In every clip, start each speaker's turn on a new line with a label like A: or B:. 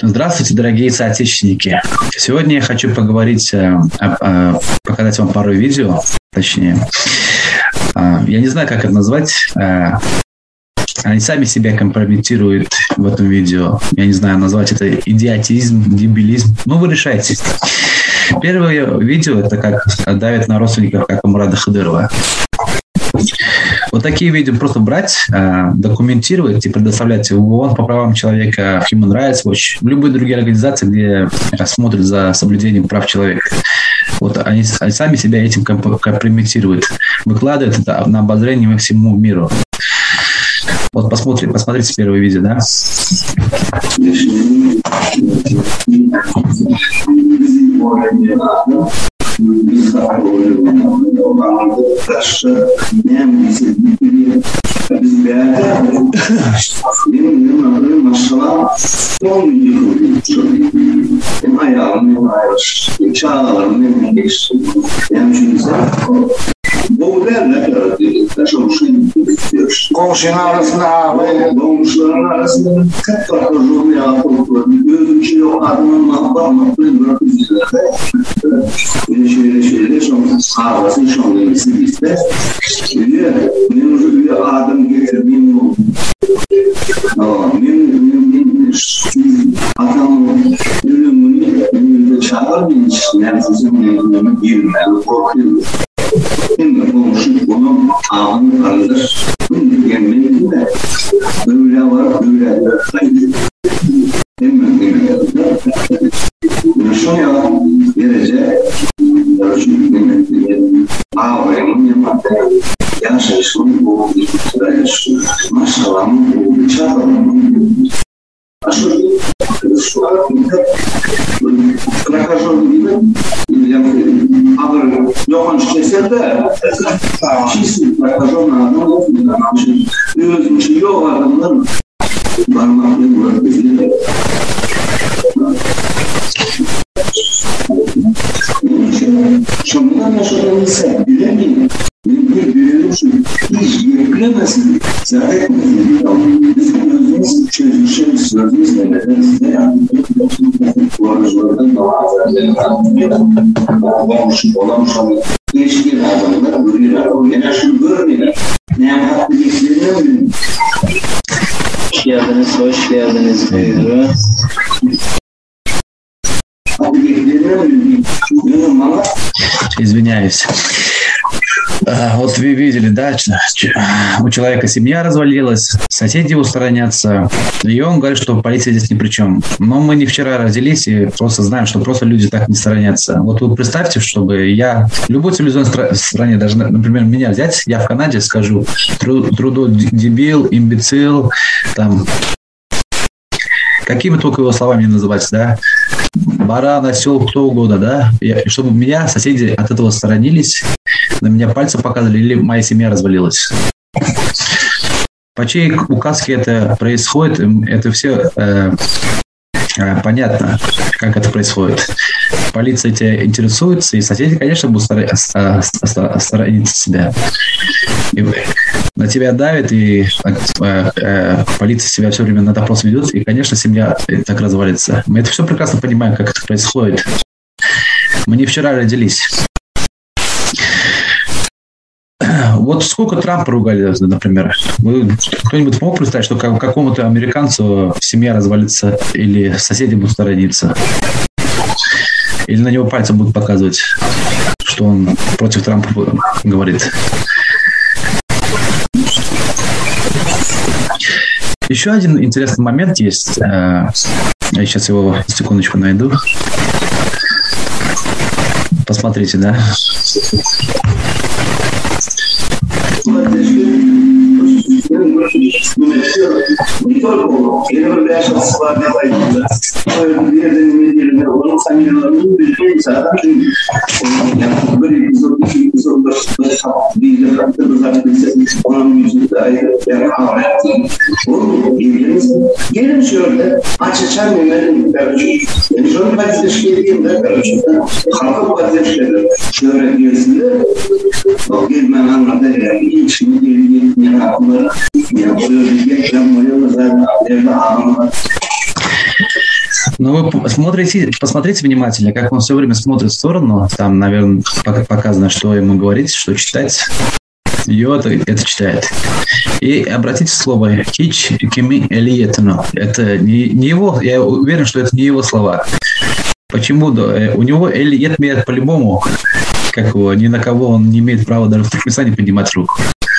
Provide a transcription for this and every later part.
A: Здравствуйте, дорогие соотечественники. Сегодня я хочу поговорить, показать вам пару видео, точнее. Я не знаю, как это назвать. Они сами себя компрометируют в этом видео. Я не знаю, назвать это идиотизм, дебилизм. Ну, вы решайте. Первое видео – это как давят на родственников, как у Мурада Хадырова. Вот такие видео просто брать, документировать и предоставлять в ООН по правам человека, в Human Rights Watch, в любые другие организации, где смотрят за соблюдением прав человека. Вот они сами себя этим компрометируют, выкладывают это на обозрение всему миру. Вот посмотрите первое видео, да?
B: Komşular arasında şimdi komşu bunun ağını karıdır. Bunu gelmeyince böyle var, böyle şuna gelecek ölçü kıymetli ağabeyinin yanında yaşasın bu yaşasın maşallah bu çağırın aşırı şu an прохожу Johan Şeser'de çizim prokazona anlamında özümüzü yok adamların parmakları var bizde. Şundan yaşanan ise bilemiyorum. Bir şu hiç yüklemesin. Zaten bizim özümüz çözüşümüz sözümüzle nedeniz ne yaptık? Bu aracılardan daha azalığından olmuş olan değişik adamlar görüyorlar. Genel şunu görmüyorlar. Ne yapmak dediklerini bilmiyor.
C: Hoş geldiniz. Buyurun.
A: Извиняюсь. Вот вы видели, да, у человека семья развалилась, соседи устранятся, и он говорит, что полиция здесь ни при чем. Но мы не вчера родились и просто знаем, что просто люди так не сторонятся. Вот вы представьте, чтобы я в любой цивилизованной стране, даже, например, меня взять, я в Канаде скажу трудодебил, имбецил, там, какими только его словами называть, да, баран, осел, кто угодно, да, чтобы меня соседи от этого сторонились, на меня пальцы показывали или моя семья развалилась. По чьей указке это происходит, это все понятно, как это происходит. Полиция тебя интересуется, и соседи, конечно, будут сторониться себя. И на тебя давит, и полиция себя все время на допрос ведет, и, конечно, семья так развалится. Мы это все прекрасно понимаем, как это происходит. Мы не вчера родились. Вот сколько Трампа ругали, например. Кто-нибудь мог представить, что какому-то американцу семья развалится или соседи будут сторониться? Или на него пальцем будут показывать, что он против Трампа говорит? Еще один интересный момент есть. Я сейчас его секундочку найду. Посмотрите, да?
B: Не только он, я являюсь с вами войной. Он сами убеждается, а также я говорю, gelin şöyle açacağım yemeğini kardeşim. Yani şöyle paylaşış geleyim de kardeşim. Halka paylaşışları şöyle diyorsunlar. O gelmem anlamda yani ilk şimdi gelin yapmaları yapıyor. Geçen zaten evde anlamda.
A: Ну, вы посмотрите внимательно, как он все время смотрит в сторону. Там, наверное, показано, что ему говорить, что читать. И это читает. И обратите слово «хич кими элиетно». Это не его, я уверен, что это не его слова. Почему? У него элиет имеет по-любому, как его, ни на кого он не имеет права даже в Туркменистане поднимать руку,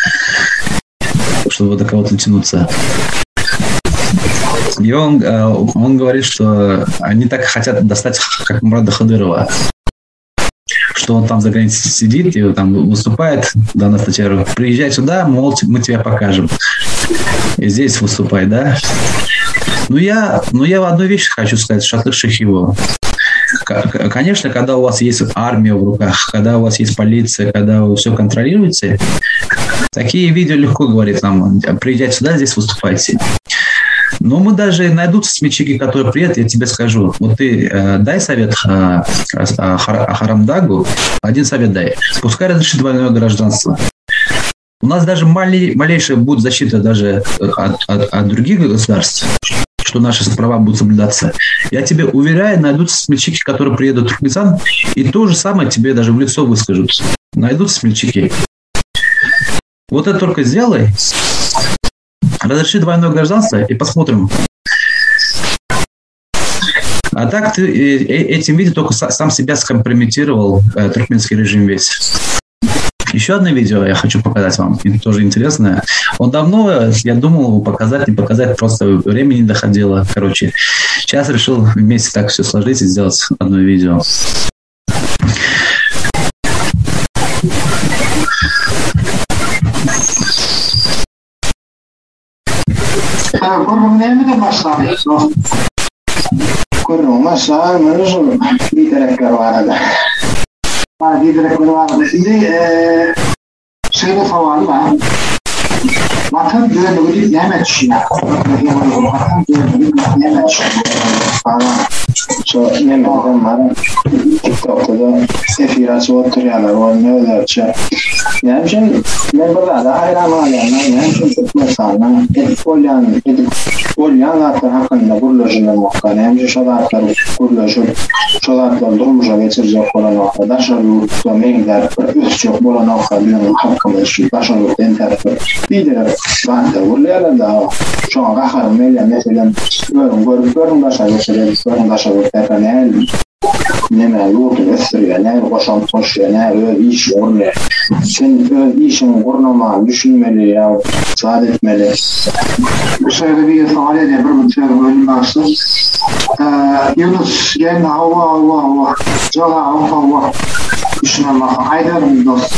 A: чтобы до кого-то тянуться. И он говорит, что они так хотят достать, как Мурада Хадырова, что он там за границей сидит и там выступает, данная статья, приезжай сюда, мол, мы тебя покажем. И здесь выступай, да? Но я в одну вещь хочу сказать, Шатлык его. Конечно, когда у вас есть армия в руках, когда у вас есть полиция, когда вы все контролируете, такие видео легко говорить нам, приезжайте сюда, здесь выступайте. Но мы даже найдутся смельчаки, которые приедут, я тебе скажу. Вот ты дай совет Харамдагу, один совет дай. Пускай разрешит двойное гражданство. У нас даже малейшая будет защита даже от других государств, что наши права будут соблюдаться. Я тебе уверяю, найдутся смельчаки, которые приедут в Туркменистан, и то же самое тебе даже в лицо выскажут. Найдутся смельчаки. Вот это только сделай. Разреши двойное гражданство и посмотрим. А так ты этим видео только сам себя скомпрометировал, туркменский режим весь. Еще одно видео я хочу показать вам, это тоже интересное. Он давно, я думал его показать, не показать, просто времени не доходило. Короче, сейчас решил вместе так все сложить и сделать одно видео.
D: Kurrum aşağı mırıcı bir terekkür vardı. Bir terekkür vardı. Şimdi şeyde falan var. Vatan dönüğü yemek işine. Vatan dönüğü yemek işine. Falan. Şu yemekten var. TikTok'ta da efirası oturuyorlar. O ne öderçe. Yani şimdi ben burada da hayran alayanlar. Yani şimdi tutmasanlar. Edip olyanlar hakkında kuruluşunda muhkan. Yani şalatlar kuruluşu. Şalatlar durumuşa geçirecek olan nokta. Daşarlıkta mengder üstçök olan nokta. Benim hakkımız şu. Daşarlıkta enterfer. Bir de ben de vurlayalım da şu an kaharım öyle mesela görün daşarlıkta daşarlıkta ne neme yurdu gösteriyor, ne koşan koşuyor, ne öyle iş oraya. Sen öyle işin kurulama düşünmeli ya, saat etmeli.
E: Şöyle bir ifade de bir bitiyorum ölüm başlı. Yunus gelme hava. Cala hava. Düşünme haydarım dost.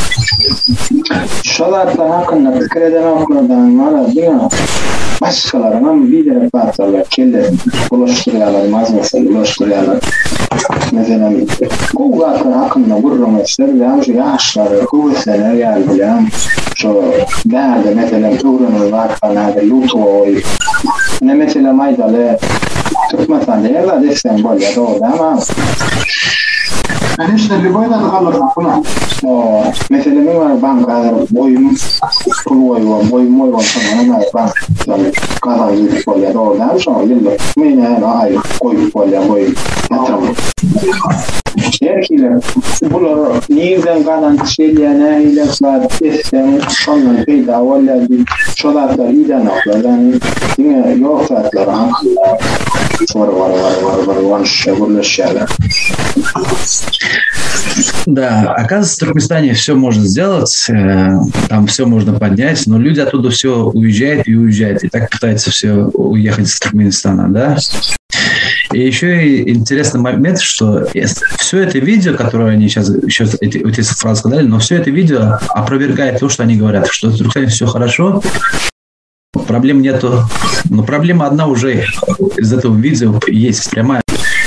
D: Şalatlar hakkında fikir eden okullardan var değil mi? Başkalarına bir de parçalar, kelle ulaştırıyorlar, mazmasını ulaştırıyorlar. Mesela kuvvetler hakkında vurulmuşlar, yani şu yaşları, kuvvetler geldi, şu derdi mesela öğrenirler falan, lutoy. Ne mesela maydalı, tutmasan diye de desem böyle doğru ama
E: Ben işte bir boyda kalırım buna.
D: Mesela benim var bankalar boyum var sana bank kazancı böyle doğrudan sonra yıllık yani ay koyup böyle yatırım. Erkiler bunlar neyden kalan şeylerine ilaçlar testten sonra peyda valla bir şolatlar iden aklar yani yine yok saatler hakkında var şeyler.
A: Да, оказывается, в Туркменистане все можно сделать, там все можно поднять, но люди оттуда все уезжают и уезжают, и так пытаются все уехать из Туркменистана, да. И еще интересный момент, что все это видео, которое они сейчас эти фразы сказали, но все это видео опровергает то, что они говорят, что в Туркменистане все хорошо, проблем нету, но проблема одна уже из этого видео есть прямая.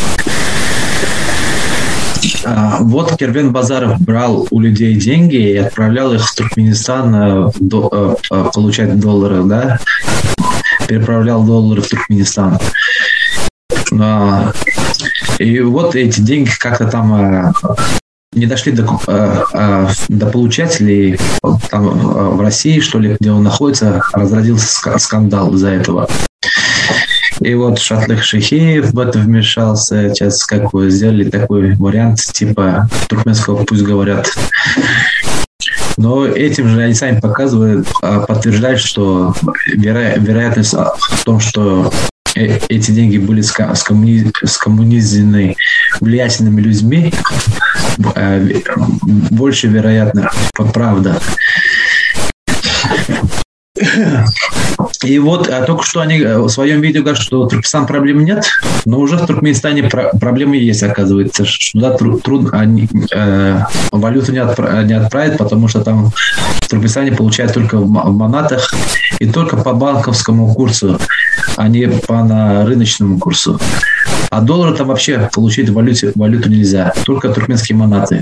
A: Вот Кервен Базаров брал у людей деньги и отправлял их в Туркменистан получать доллары, да? Переправлял доллары в Туркменистан. И вот эти деньги как-то там не дошли до получателей там, в России, что ли, где он находится, разразился скандал из-за этого. И вот Шатлых Шихеев в это вмешался. Сейчас как бы сделали такой вариант типа туркменского «пусть говорят». Но этим же они сами показывают, подтверждают, что вероятность в том, что эти деньги были скоммунизированы влиятельными людьми, больше вероятно, правда. И вот только что они в своем видео говорят, что в Туркменистане проблем нет, но уже в Туркменистане проблемы есть, оказывается. Туда трудно, валюту не отправят, потому что там в Туркменистане получают только в манатах и только по банковскому курсу, а не по рыночному курсу. А доллары там вообще получить валюту нельзя, только туркменские манаты.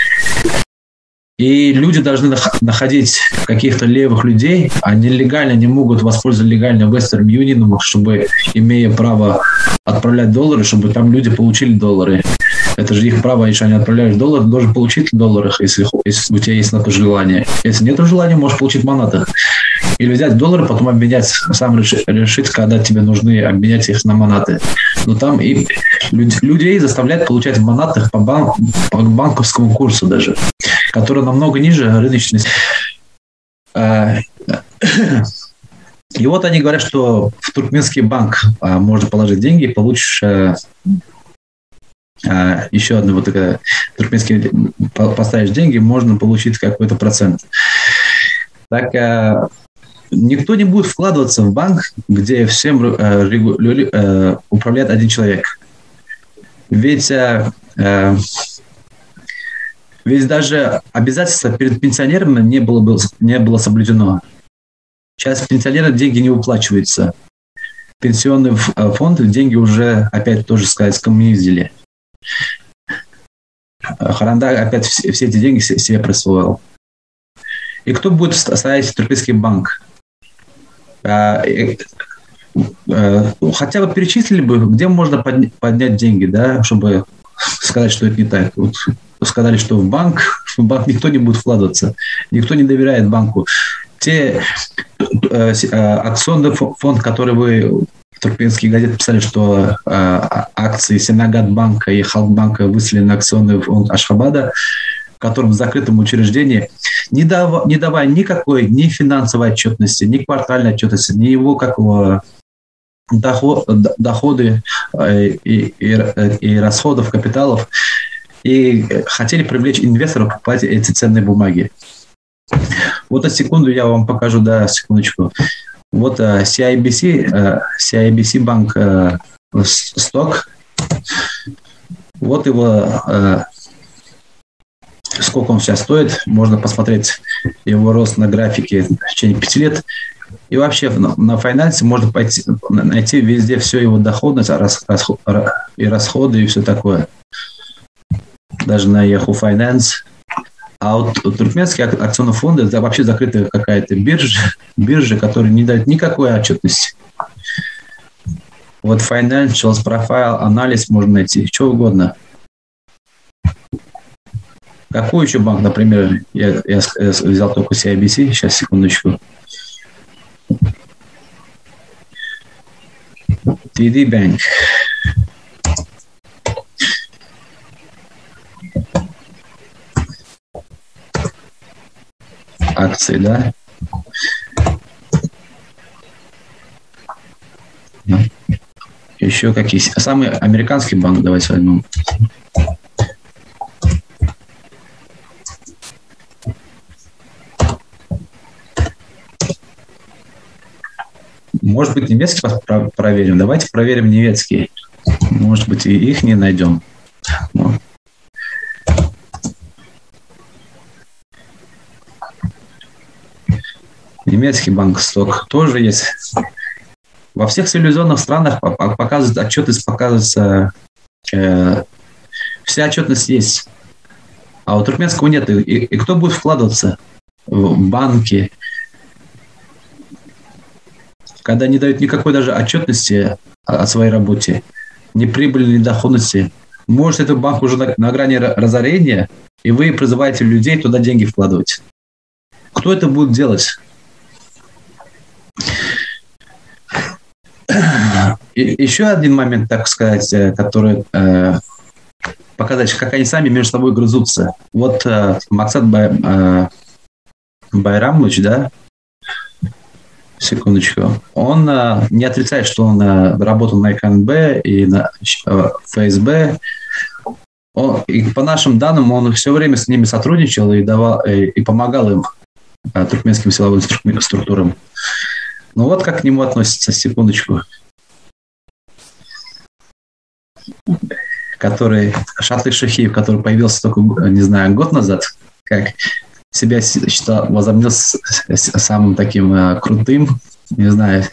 A: И люди должны находить каких-то левых людей, а нелегально не могут воспользоваться легально Western Union, чтобы, имея право отправлять доллары, чтобы там люди получили доллары. Это же их право, если они отправляют доллары, должен получить в долларах, если у тебя есть на то желание. Если нет желания, можешь получить в манатах. Или взять доллары, потом обменять, сам решить, когда тебе нужны, обменять их на манаты. Но там и людей заставляют получать в манатах по банковскому курсу даже, который намного ниже рыночной. И вот они говорят, что в туркменский банк можно положить деньги, и получишь еще одну вот такая туркменский, поставишь деньги, можно получить какой-то процент. Так никто не будет вкладываться в банк, где всем управляет один человек. Ведь даже обязательство перед пенсионерами не было соблюдено. Сейчас пенсионерам деньги не выплачиваются. Пенсионный фонд деньги уже, опять тоже сказать, скоммунизировали. Харанда опять все эти деньги себе присвоил. И кто будет ставить туркменский банк? Хотя бы перечислили бы, где можно поднять деньги, да, чтобы сказать, что это не так. Вот сказали, что в банк никто не будет вкладываться, никто не доверяет банку. Те акционный фонд, который вы в туркменские газеты писали, что акции Сенагат банка и Халкбанка выставлены на акционный фонд Ашхабада, в котором в закрытом учреждении, не давая никакой ни финансовой отчетности, ни квартальной отчетности, ни его какого доходы и расходов, капиталов, и хотели привлечь инвесторов покупать эти ценные бумаги. Вот на секунду я вам покажу, да, секундочку. Вот CIBC банк сток. Вот его, сколько он сейчас стоит. Можно посмотреть его рост на графике в течение 5 лет. И вообще на Finance можно найти везде все его доходность и расходы и все такое. Даже на Yahoo Finance. А вот туркменские акционные фонды, это вообще закрытая какая-то биржа, которая не дает никакой отчетности. Вот Financials, Profile, анализ можно найти, что угодно. Какой еще банк, например, я взял только CIBC, сейчас, секундочку. TD Bank. Акции, да? Еще какие? Самый американский банк давайте возьмем. Может быть, немецкий проверим. Давайте проверим немецкий. Может быть, и их не найдем. Немецкий банк сток тоже есть. Во всех цивилизованных странах показывают отчетность, показывается, вся отчетность есть. А у туркменского нет. И кто будет вкладываться в банки, когда не дают никакой даже отчетности о своей работе, ни прибыли, ни доходности? Может, этот банк уже на грани разорения, и вы призываете людей туда деньги вкладывать. Кто это будет делать? еще один момент, так сказать, который показать, как они сами между собой грызутся. Вот Максат Байрамович, да, секундочку, он не отрицает, что он работал на КНБ и на ФСБ. И по нашим данным, он все время с ними сотрудничал и помогал им, туркменским силовым структурам. Ну вот как к нему относятся, секундочку. Который Шатлык Шахиев, который появился только, не знаю, год назад, как себя считал, возомнил самым таким крутым, не знаю.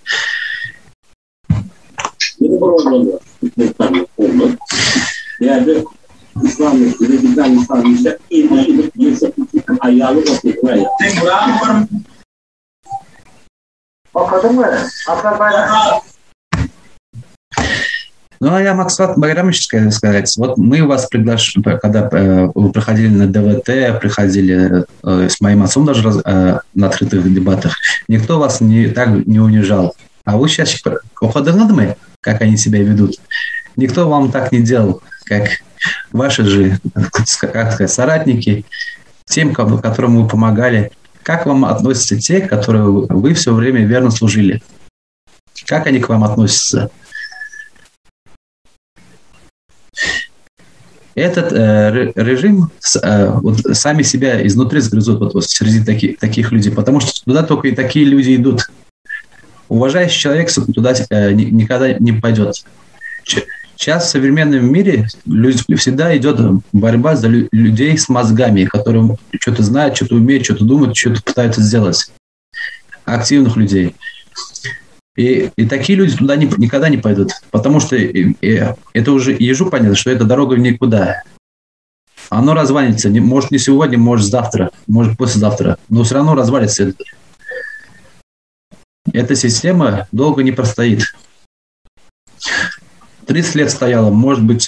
A: Ну, а я Максат Байрамович, сказать, вот мы вас приглашали, когда вы приходили на ДВТ, приходили с моим отцом даже на открытых дебатах, никто вас так не унижал. А вы сейчас уходили, как они себя ведут. Никто вам так не делал, как ваши же, как сказать, соратники, тем, которым вы помогали. Как вам относятся те, которые вы все время верно служили? Как они к вам относятся? Этот режим вот, сами себя изнутри сгрызут вот, среди таких людей, потому что туда только и такие люди идут. Уважающий человек туда никогда не пойдет. Сейчас в современном мире всегда идет борьба за людей с мозгами, которые что-то знают, что-то умеют, что-то думают, что-то пытаются сделать. Активных людей. И такие люди туда никогда не пойдут, потому что это уже ежу понятно, что это дорога в никуда. Оно развалится, может не сегодня, может завтра, может послезавтра, но все равно развалится. Эта система долго не простоит. 30 лет стояла, может быть,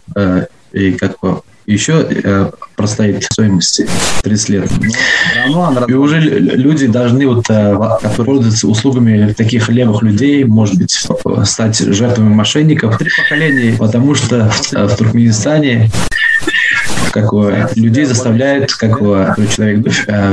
A: еще простоит в стоимости 30 лет. И уже люди должны, которые пользуются услугами таких левых людей, может быть, стать жертвами мошенников. 3 поколения, потому что в Туркменистане людей заставляют, человек,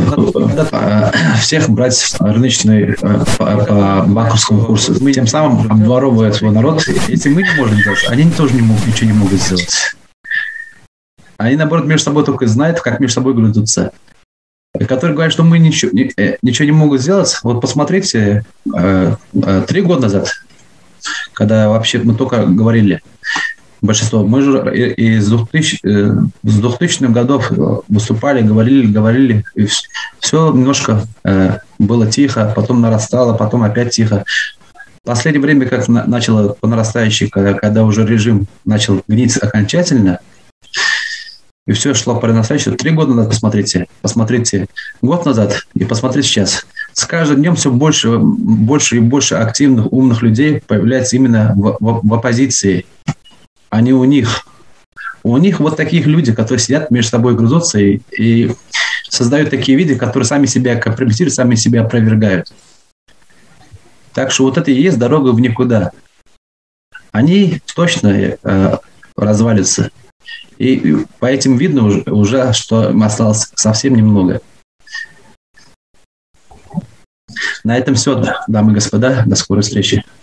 A: всех брать рыночный по банковскому курсу. Тем самым обворовывают свой народ. Если мы не можем делать, они тоже ничего не могут сделать. Они, наоборот, между собой только знают, как между собой грызутся. Которые говорят, что мы ничего не могут сделать. Вот посмотрите, 3 года назад, когда вообще мы только говорили, большинство, мы же из 2000-х годов выступали, говорили, и все немножко было тихо, потом нарастало, потом опять тихо. В последнее время как начало по нарастающей, когда уже режим начал гнить окончательно, и все шло по нарастающей. 3 года назад посмотрите год назад и посмотрите сейчас. С каждым днем все больше и больше активных, умных людей появляется именно в оппозиции, а не у них. У них вот таких люди, которые сидят между собой, грызутся и создают такие видео, которые сами себя компрометируют, сами себя опровергают. Так что вот это и есть дорога в никуда. Они точно развалятся. И по этим видно уже, что им осталось совсем немного. На этом все, дамы и господа. До скорой встречи.